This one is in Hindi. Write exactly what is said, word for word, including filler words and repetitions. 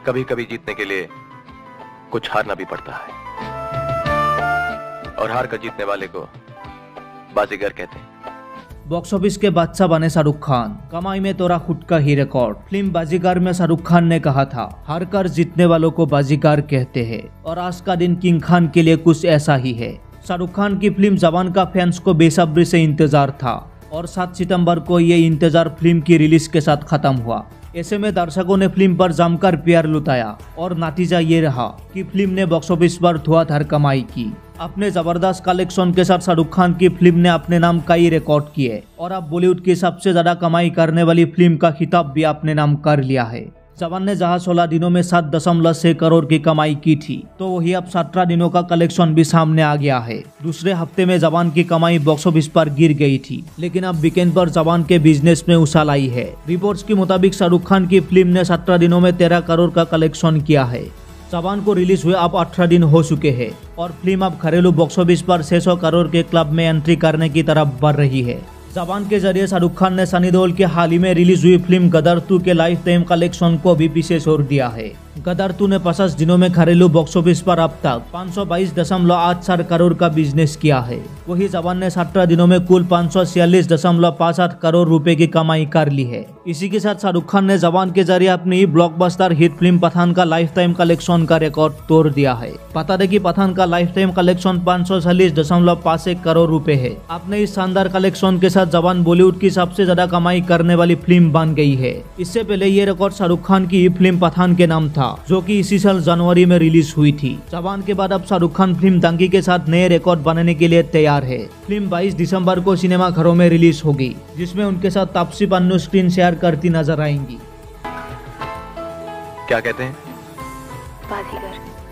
कभी कभी जीतने के लिए कुछ हारना भी पड़ता है, और हार कर जीतने वाले को बाजीगर कहते हैं। बॉक्स ऑफिस के बादशाह बने शाहरुख खान, कमाई में तोड़ा खुद का ही रिकॉर्ड। फिल्म बाजीगर में शाहरुख खान ने कहा था, हार कर जीतने वालों को बाजीगर कहते हैं, और आज का दिन किंग खान के लिए कुछ ऐसा ही है। शाहरुख खान की फिल्म जवान का फैंस को बेसब्री से इंतजार था, और सात सितंबर को ये इंतजार फिल्म की रिलीज के साथ खत्म हुआ। ऐसे में दर्शकों ने फिल्म पर जमकर प्यार लुटाया, और नतीजा ये रहा कि फिल्म ने बॉक्स ऑफिस पर धुआंधार कमाई की। अपने जबरदस्त कलेक्शन के साथ शाहरुख खान की फिल्म ने अपने नाम कई रिकॉर्ड किए, और अब बॉलीवुड की सबसे ज्यादा कमाई करने वाली फिल्म का खिताब भी अपने नाम कर लिया है। जवान ने जहां सोलह दिनों में सात दशमलव छह करोड़ की कमाई की थी, तो वही अब सत्रह दिनों का कलेक्शन भी सामने आ गया है। दूसरे हफ्ते में जवान की कमाई बॉक्स ऑफिस पर गिर गई थी, लेकिन अब वीकेंड पर जवान के बिजनेस में उछाल आई है। रिपोर्ट्स के मुताबिक शाहरुख खान की फिल्म ने सत्रह दिनों में तेरह करोड़ का कलेक्शन किया है। जवान को रिलीज हुए अब अठारह दिन हो चुके हैं, और फिल्म अब घरेलू बॉक्स ऑफिस पर छह सौ करोड़ के क्लब में एंट्री करने की तरफ बढ़ रही है। जवान के जरिए शाहरुख खान ने सनी देओल के हाल ही में रिलीज हुई फिल्म गदर टू के लाइफ टाइम कलेक्शन को भी पीछे छोड़ दिया है। गदर टू ने पचास दिनों में घरेलू बॉक्स ऑफिस पर अब तक पाँच सौ बाईस दशमलव आठ चार करोड़ का बिजनेस किया है। वही जवान ने सत्रह दिनों में कुल पाँच सौ छियालीस दशमलव पाँच आठ करोड़ रुपए की कमाई कर ली है। इसी के साथ शाहरुख खान ने जवान के जरिए अपनी ब्लॉकबस्टर हिट फिल्म पठान का लाइफ टाइम कलेक्शन का रिकॉर्ड तोड़ दिया है। बता दें कि पठान का लाइफ टाइम कलेक्शन पाँच सौ चालीस दशमलव पाँच एक करोड़ रुपए है। अपने इस शानदार कलेक्शन के साथ जवान बॉलीवुड की सबसे ज्यादा कमाई करने वाली फिल्म बन गई है। इससे पहले ये रिकॉर्ड शाहरुख खान की फिल्म पठान के नाम था, जो कि इसी साल जनवरी में रिलीज हुई थी। जवान के बाद अब शाहरुख खान फिल्म दंगी के साथ नए रिकॉर्ड बनाने के लिए तैयार है। फिल्म बाईस दिसंबर को सिनेमा घरों में रिलीज होगी, जिसमें उनके साथ तापसी पन्नू स्क्रीन शेयर करती नजर आएंगी। क्या कहते हैं? बाजीगर।